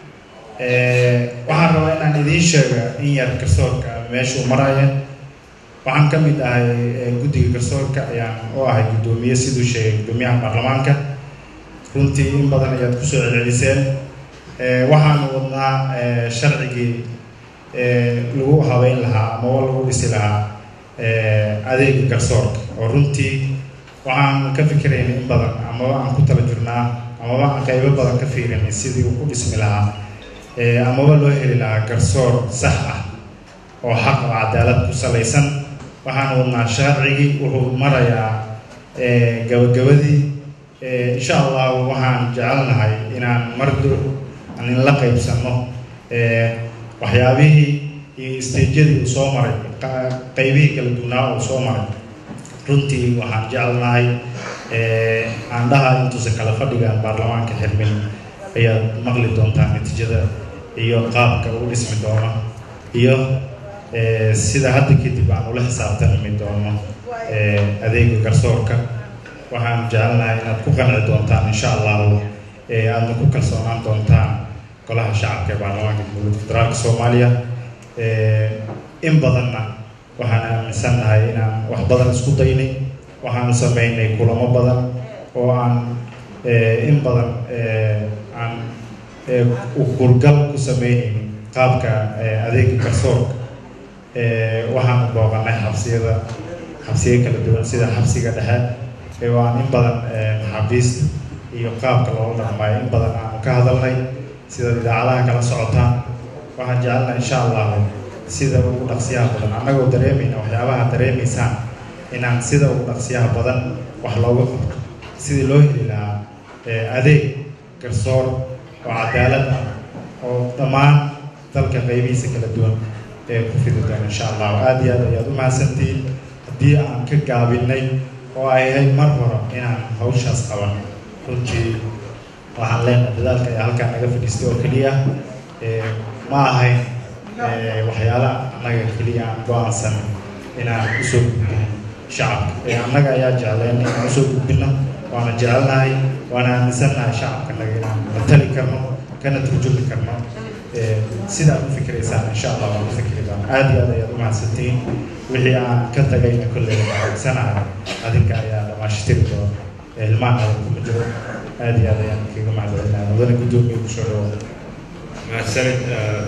وحنا رأينا ندين شيء إن يذكر سوركا ماشوا مرايا وحنا كم يدعي جودي كسوركا يعني واحد قدومية سيدو شيء قدومية برلمانكا runtii in badan ayaad ku soo celceliseen waxaan wadnaa sharcigii lagu habeyn lahaa ama lagu dhisi lahaa adeega garsoorka oo runtii waxaan ka fikiraynay in badan amaba aan ku tala jirnaa amaba aan qaybo badan ka fiirinay sidii uu ku dhismi lahaa amaba loo heli lahaa garsoor sax ah oo xaq oo cadaalad ku salaysan waxaan wadnaa sharcigii wuxuu marayaa gabagabadii إن شاء الله وحن جعلنا هاي إن مردو أن نلاقي بسمه وحيابه يستجد وصومر قيبه كالدونا وصومر رنتي وحن جعلنا هاي عندها أنتو سكالفة ديجان برلمان كحرمين هي مغلب دون تاني تجده هي قاب كأول اسم دوما هي سيدا هذا كتب عن ولا حساب تاني دوما أديك كرسورك waxaan jecelahay inaad ku qanci doontaan insha Allah ee aad ku kalsoonaan doontaan golaha shacabka ee baarlamaanka dowladda federaalka Soomaaliya ee in badanna waxaan aaminsanahay inaan wax badan isku daynay waxaan sameynay kulamo badan oo aan in badan aan kurgal ku sameynaynin qaabka adeega garsoorka waxaan booqanay xabsiyada xabsiyo kala duwan sida xabsiga dhexe waan in badan maxaabiista iyo qaabka loola dhaqmayo in badan aan ka hadalnay sida idaacadaha kala socotaan waxaan jecelnahay insha allah sida ugu dhaqsiyaha badan annagoo dareemayna waxyaabaha dareemaysaan inaan sida ugu dhaqsiyaha badan wax looga qabto sidii loo heli lahaa adeeg garsoor oo cadaalad ah oo dhammaan dalka qaybihiisa kala duwan ee ku fidi doona insha allah aad iyo aad ayaad u mahadsantihiin haddii aan ka gaabinay oo ay ahayd mar hore inaan hawshaas qaban runtii waxaan leenahay dadaalka ayaa halkaan naga fadhiistay oo keliya ma ahayn waxyaalaha annaga keliya aan go-aansan inaan usoo gudbino shacabka annaga ayaa jecleen inaan usoo gudbino waana jecelnahay waana aaminsannahay shacabka naga inaan matali karno kana turjumi karno sida aad u fikiraysaan insha allah waan u fikiraysaan aad iyo aad ayaad u mahadsantihiin wixii aan ka tagayna kolley waxaagsanahay adinka ayaa dhamaashtiri doona ilmaan adan kuma jiro aad iyo aad ayaan kaga mahadcelinahay mudane guddoomiye kusoo dhawaada mahadsanid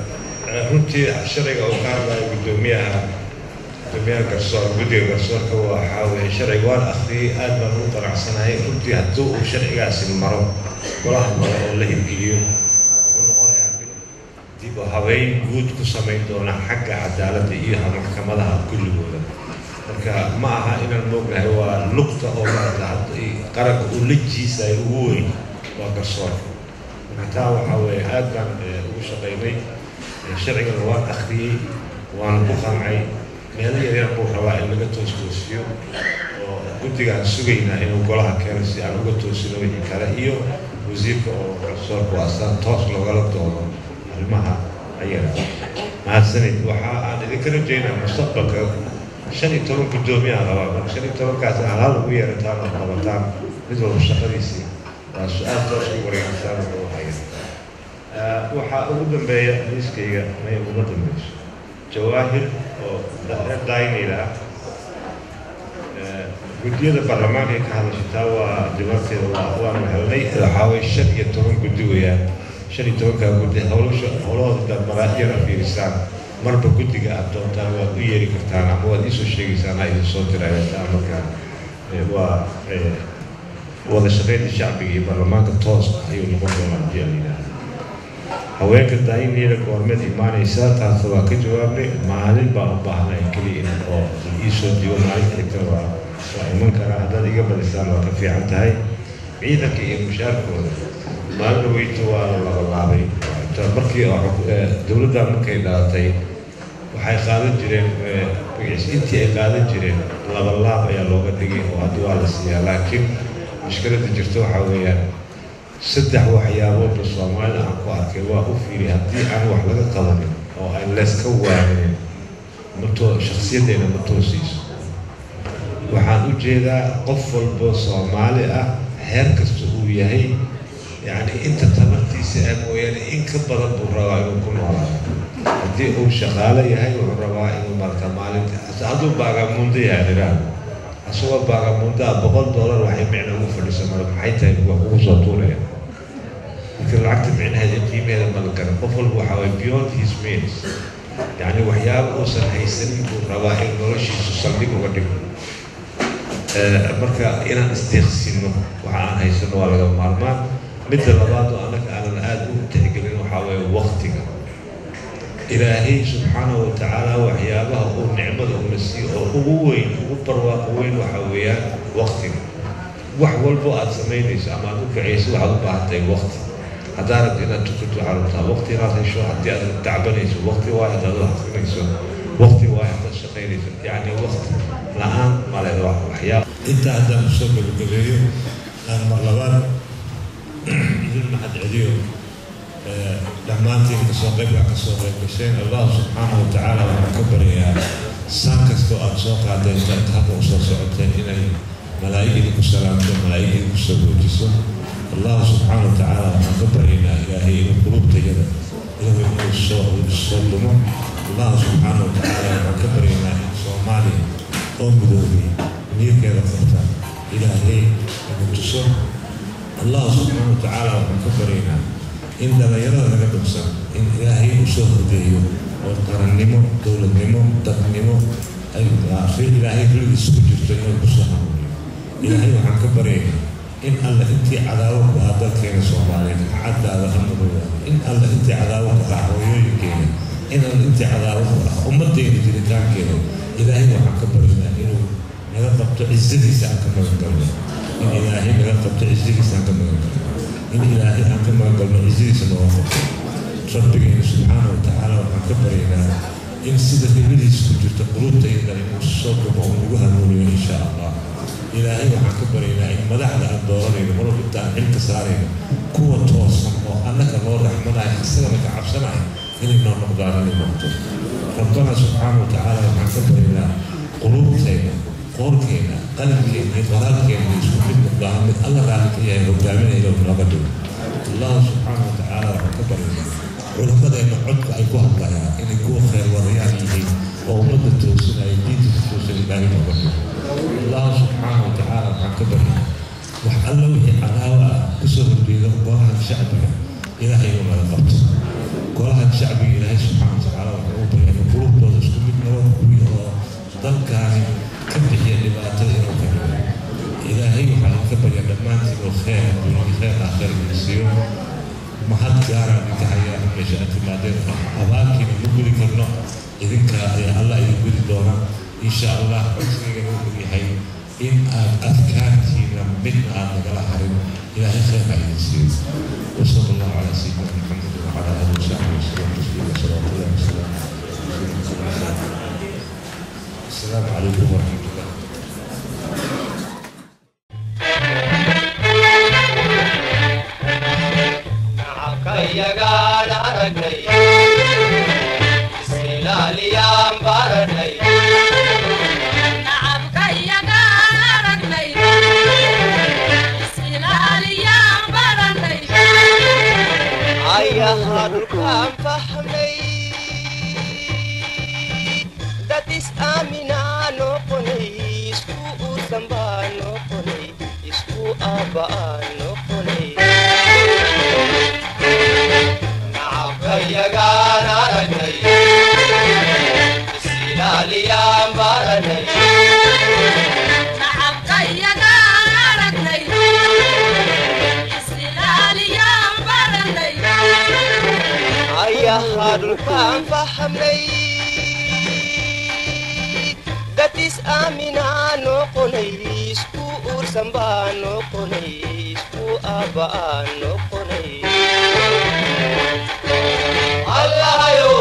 runtii sharciga uu ka hadlayo guddoomiyaha guddoomiyaha garsoor guddiga garsoorka waxaa weeye sharciga waan akhriyey aad baan ugu qanacsanahay runtii haddii uu sharcigaasi maro golaha maro oo la hirgeliyo wuxuu noqonayaa dib u habeyn guud ku samayn doona xagga cadaaladda iyo maxkamadaha kulligooda marka ma aha inaan moognahay waa lugta oo maanta hadda qaranka uu la jiisayo ugu weyn waa garsoorka marka taa waxaa weeye aad baan ugu shaqaynay sharcigana waan akhriyey waan ku qancay meelo yaryar buu rabaa in laga toos toosiyo oo guddigaan sugaynaa inuu golaha keeno si aan uga toosino wixii kale iyo wasiirka oo garsoorka waa asaan toos loogala doono arrimaha ayaga mahadsanid waxa aan idinka rajaynaa mustaqbalka shan iyo toban guddoomiyaha qabaa marka shan iyo tobankaas halaal ugu yeerataan oo qabataan mid walba shaqadiisii waa su-aal toos ugu wareegisaan oo haya waxaa ugu dambeeya liiskayga may uga dambeyso jawaahir oo daynayla ah guddiyada baarlamaanka ka hadashataa waa dibaarteeda waanu helnay waxaa way shan iyo toban guddi weeyaan shan iyo tobankaa guddi howlasha howlahooda damaraajyana fiirisaan marba guddiga aad doontaan waad u yeeri kartaan ama waad iisoo sheegaysaan aa idin soo diraayataa markaa waa wada shaqeynta shacbiga iyo baarlamaanka toos ayuu noqon doonaa hadii aan yidhaahdo haweenka daayinayla goormeed imaanaysaa taas waa ka jawaabnay maalin baa u baahnay keliya in oo iisoo digo maalinta xigta waa waa iman karaa haddaad iga badisaan waa ka fiican tahay ciidanka iyo mushaarkooda maalin weyta waa la labalaabay markii dowladda markay dhalatay waxay qaadan jireen intii ay qaadan jireen labalaab ayaa looga dhigay oo hadda waa la siiyaa laakiin mushkiladda jirta waxaa weeyaan saddex waxyaaboodba soomaalida aan ku arkay waa u fiiri haddii aan wax laga qabanin oo aan layska waaninin matoo shaksiyaddeena ma toosiiso waxaan u jeedaa qof walbo soomaali ah heer kasta uu yahay yacni inta tabartiisa ah mooyaane in ka badan buu rabaa inuu ku noolaado haddii uu shaqaale yahay wuxuu rabaa inuu marka maalinta hadduu baagamuundo yahay nidhaahdo asagoo baagamuundaa boqol doolar waxay micna ugu fadhiso mara maxay tahay wax ugu soo tuuraya marka lacagta micnaheeda qiimeeda mala garan qof walba waxaa waye beyond his means yacni waxyaaba uusan haysanin buu rabaa in noloshiisu saldhig uga dhigo marka inaan isteeqsino waxa aan haysano waa laga maarmaan midda labaad oo annaga aanan aada u tixgelin waxaa weeye waqtiga ilaahay subxaanahu watacaala waxyaabaha uu nicmada una siiyo oo ugu weyn ugu barwaaqo weyn waxaa weeyaan waqtiga wax walbo aad samaynayso ama aad u kacayso waxaad u baahan tahay waqti haddaad rabto inaad tukato waxaad rabtaa waqti inaad hesho haddii aad tacbanayso waqti waayo haddaad wax akrinayso waqti waayo haddaad shaqaynayso yacni waqti la-aan male waxyaaba intaa haddaan usoo gabagabeeyo aan mar labaad idin mahad celiyo dhammaantiin kasoo qaybka kasoo qayb gasheen allah subxaanahu watacaala waxaan ka baryayaa saan kastoo aad soo qaadeen hadda usoo socoteen inay malaa'ig idinku salaamto malaa'ig idinku soo goojiso allah subxaanahu watacaala waxaan ka baryaynaa ilaahay inuu qulubtayada ilaahay inuu soo soo dumo allah subxaanahu watacaala waxaan ka baryaynaa in soomaaliya oo midoobay niyadkeeda qabta ilaahay inuu tuso الله سبحانه وتعالى وحكبرينا إن دغيرنا نقدمسا إن إلهي أسوه ديو وقرنمو دولة نمو تقنمو أي في إلهي كل السجود تنو بصحة إلهي وحكبرينا إن الله أنت عداوك وهذا كين صومالي عدا وهم إن الله أنت عداوك وحويوي كين إن الله أنت عداوك أمتي اللي كان كين إلهي وحكبرينا إنه نقطة عزتي سأنت مغنقلنا إن إلهي نقطة عزتي سأنت مغنقلنا إن إلهي أنت مغنقلنا عزتي سنوافق ربك سبحانه وتعالى وحكبرينا إن سيدة إبليس كنت قلوب تيدا إن الصوت وقومها نوري إن شاء الله إلهي وحكبرينا إن مدحنا الدورين مروا بالتان حلك سارين قوة توصل وأنك الله رحمنا يحسنك عبسنا إن النور مقدار الموتور ربنا سبحانه وتعالى وحكبرينا قلوب تيدا قولكينا قلبكينا قراركينا يسوع المقدار من الله رحمك يا ربنا إلى الأبد الله سبحانه وتعالى وحكبرينا ولماذا إن عدك أيكوها الله إن يكون خير وريانه وأمد التوسين أيديد التوسين إلهي مبارك الله سبحانه وتعالى وحكبرينا وحلوه علاوة كسر البيضة قولها الشعبية إلهي وما لقبت قولها الشعبي إلهي سبحانه وتعالى وحكبرينا إن قلوب دول اسكمتنا وحكبرينا ضل كان كبحي لباتل وكبرينا إلهي وحكبرينا لما أنت الخير دون خير آخر من السيوم ما حد جارا بتحيا مجاءة مادين أباكي نقول كرنا إذن كا الله يقول دونا إن شاء الله أسرع نقول هاي إن أفكارتنا من أنا على حرم إلى آخر هاي السير وصلى الله على سيدنا محمد وعلى آله وصحبه وسلم تسليما صلوات الله وسلامه السلام عليكم ورحمة الله. Yagan aragnay, silaaliyaan baranay. Nacab kayagan aragnay, silaaliyaan baranay. Ayaha dhulkaan fahmay, dadis aaminaa noqonay, isku ursan baa noqonay, isku aaba'aa noqonay. Yagan aragnay, silaaliyaan baranay. Nacab kayagan aragnay, silaaliyaan baranay. Ayaha dhulkaan fahmay, dadis aaminaa noqonay, isku ursan baa noqonay, isku aaba'aa noqonay. Allah